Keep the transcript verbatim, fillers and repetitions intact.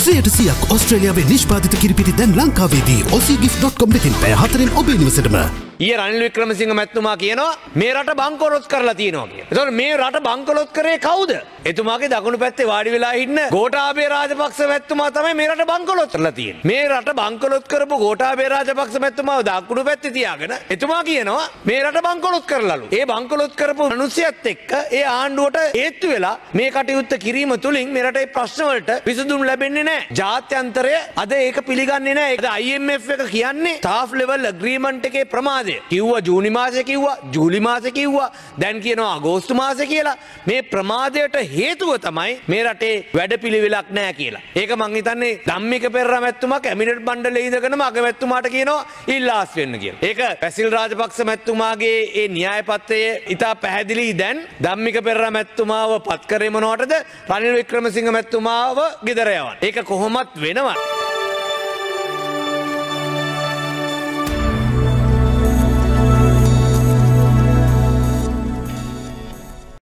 සියයට සියයක් ඔස්ට්‍රේලියාවේ නිෂ්පාදිත කිරිපිටි දැන් ලංකාවේදී ඔසී ගිෆ්ට් ඩොට් කොම් වෙතින් පැය හතරෙන් ඔබේ නිවසටම. ඊයේ රනිල් වික්‍රමසිංහ මැතිතුමා කියනවා මේ රට බංකොලොත් කරලා තියෙනවා කියලා. ඒතකොට මේ රට බංකොලොත් කරේ කවුද? එතුමාගේ දකුණු පැත්තේ වාඩි වෙලා ඉන්න ගෝඨාභය රාජපක්ෂ මැතිතුමා තමයි මේ රට බංකොලොත් කරලා තියෙන්නේ. මේ රට බංකොලොත් කරපු ගෝඨාභය රාජපක්ෂ මැතිතුමාව දකුණු පැත්තේ තියාගෙන එතුමා කියනවා මේ රට බංකොලොත් කරලාලු. ඒ බංකොලොත් කරපු මිනිස්සුත් එක්ක ඒ ආණ්ඩුවට හේතු වෙලා මේ කටයුත්ත කිරීම තුලින් මේ රටේ ප්‍රශ්න වලට විසඳුම් ලැබෙන්නේ නැහැ. ජාත්‍යන්තරය අද ඒක පිළිගන්නේ නැහැ. අද I M F එක කියන්නේ staff level agreement එකේ ප්‍රමාදය. කිව්වා ජූනි මාසේ කිව්වා ජූලි මාසේ කිව්වා දැන් කියනවා අගෝස්තු මාසේ කියලා. මේ ප්‍රමාදයට හේතුව තමයි මේ රටේ වැඩපිළිවෙලක් නැහැ කියලා. ඒක මං හිතන්නේ ධම්මික පෙරේරා මැතිතුමා කැබිනට් මණ්ඩලයේ ඉඳගෙනම අගමැතිතුමාට කියනවා ඉල්ලාස් වෙන්න කියලා. ඒක පැසිල් රාජපක්ෂ මැතිතුමාගේ ඒ න්‍යාය පත්‍රය ඉතා පැහැදිලි. දැන් ධම්මික පෙරේරා මැතිතුමාව පත් කරේ මොනවටද? රනිල් වික්‍රමසිංහ මැතිතුමාව ගෙදර යවන්න. ඒක කොහොමත් වෙනවා.